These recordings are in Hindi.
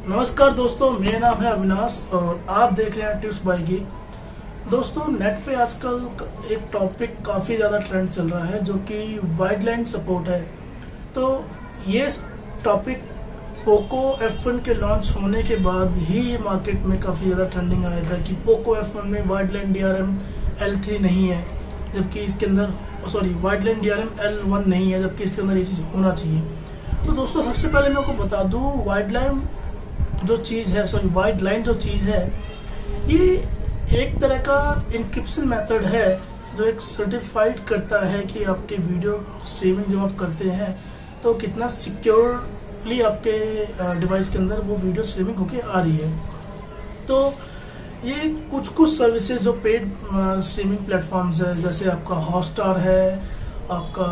नमस्कार दोस्तों, मेरा नाम है अविनाश और आप देख रहे हैं टिप्स बाय की। दोस्तों, नेट पे आजकल एक टॉपिक काफ़ी ज़्यादा ट्रेंड चल रहा है जो कि वाइड लाइन सपोर्ट है। तो ये टॉपिक पोको F1 के लॉन्च होने के बाद ही ये मार्केट में काफ़ी ज़्यादा ट्रेंडिंग आया था कि पोको F1 में वाइड लाइन DRM L3 नहीं है, जबकि इसके अंदर वाइड लाइन DRM L1 नहीं है, जबकि इसके अंदर ये चीज़ होना चाहिए। तो दोस्तों, सबसे पहले मैं आपको बता दूँ, वाइड लाइन जो चीज़ है ये एक तरह का इंक्रिप्शन मेथड है जो एक सर्टिफाइड करता है कि आपके वीडियो स्ट्रीमिंग जो आप करते हैं तो कितना सिक्योरली आपके डिवाइस के अंदर वो वीडियो स्ट्रीमिंग होके आ रही है। तो ये कुछ सर्विसेज जो पेड स्ट्रीमिंग प्लेटफॉर्म्स है, जैसे आपका हॉटस्टार है, आपका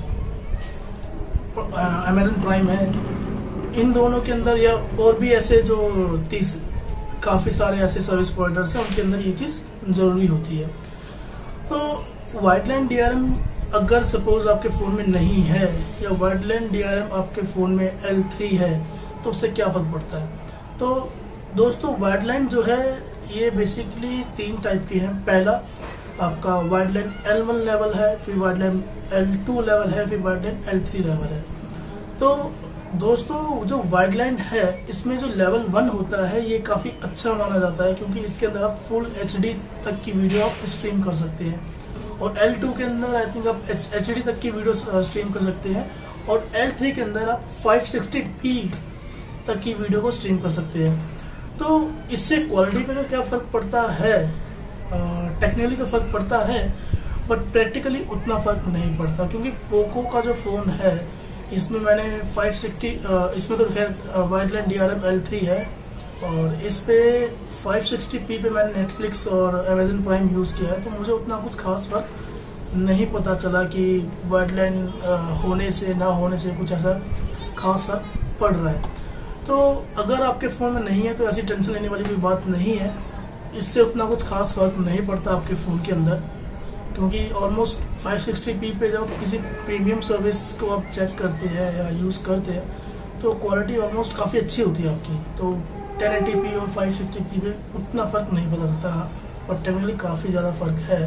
अमेजन प्राइम है, इन दोनों के अंदर या और भी ऐसे जो काफ़ी सारे ऐसे सर्विस प्रोवाइडर्स हैं उनके अंदर ये चीज़ ज़रूरी होती है। तो वाइड लाइन DRM अगर सपोज आपके फ़ोन में नहीं है या वाइड लाइन DRM आपके फ़ोन में L3 है तो उससे क्या फ़र्क पड़ता है। तो दोस्तों, वाइड लाइन जो है ये बेसिकली 3 टाइप की है। पहला आपका वाइड लाइन L1 लेवल है, फिर वाइड लाइन L2 लेवल है, फिर वाइड लाइन L3 लेवल है। तो दोस्तों, जो वाइड लाइन है इसमें जो लेवल 1 होता है ये काफ़ी अच्छा माना जाता है, क्योंकि इसके अंदर आप फुल HD तक की वीडियो आप स्ट्रीम कर सकते हैं, और L2 के अंदर आई थिंक आप HD तक की वीडियो स्ट्रीम कर सकते हैं, और L3 के अंदर आप 560p तक की वीडियो को स्ट्रीम कर सकते हैं। तो इससे क्वालिटी पे क्या फ़र्क पड़ता है, टेक्निकली तो फ़र्क पड़ता है बट प्रैक्टिकली उतना फ़र्क नहीं पड़ता, क्योंकि पोको का जो फ़ोन है इसमें मैंने 560 इसमें तो खैर वाइड लाइन DRM L3 है, और इस पे 560p पे मैंने नेटफ्लिक्स और अमेजन प्राइम यूज़ किया है, तो मुझे उतना कुछ खास फर्क नहीं पता चला कि वाइड लाइन होने से ना होने से कुछ ऐसा खास फर्क पड़ रहा है। तो अगर आपके फ़ोन में नहीं है तो ऐसी टेंशन लेने वाली कोई बात नहीं है, इससे उतना कुछ खास फर्क नहीं पड़ता आपके फ़ोन के अंदर, क्योंकि ऑलमोस्ट 560p पे जब किसी प्रीमियम सर्विस को आप चेक करते हैं या यूज़ करते हैं तो क्वालिटी ऑलमोस्ट काफ़ी अच्छी होती है आपकी। तो 1080p और 560p पे उतना फ़र्क नहीं पता चलता, और टेक्निकली काफ़ी ज़्यादा फ़र्क है।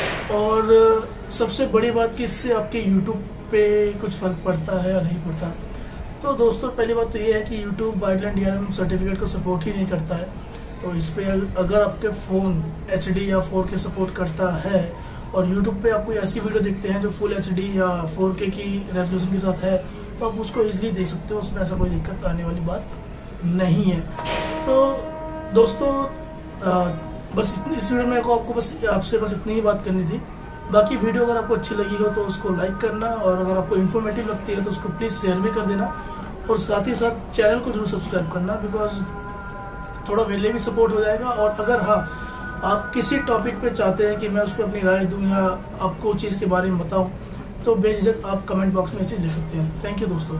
और सबसे बड़ी बात कि इससे आपके यूट्यूब पे कुछ फ़र्क पड़ता है या नहीं पड़ता। तो दोस्तों, पहली बात तो ये है कि YouTube Widevine DRM certificate को सपोर्ट ही नहीं करता है। तो इस पर अगर आपके फ़ोन HD या 4K सपोर्ट करता है और YouTube पे आप कोई ऐसी वीडियो देखते हैं जो फुल HD या 4K की रेजोल्यूशन के साथ है तो आप उसको इजीली देख सकते हो, उसमें ऐसा कोई दिक्कत आने वाली बात नहीं है। तो दोस्तों, बस इतनी इस वीडियो में आपसे बस इतनी ही बात करनी थी। बाकी वीडियो अगर आपको अच्छी लगी हो तो उसको लाइक करना, और अगर आपको इन्फॉर्मेटिव लगती है तो उसको प्लीज़ शेयर भी कर देना, और साथ ही साथ चैनल को जरूर सब्सक्राइब करना, बिकॉज थोड़ा मेरे लिए भी सपोर्ट हो जाएगा। और अगर आप किसी टॉपिक पे चाहते हैं कि मैं उस पर अपनी राय दूं या आपको चीज़ के बारे में बताऊं तो बेझिझक आप कमेंट बॉक्स में ये चीज़ लिख सकते हैं। थैंक यू दोस्तों।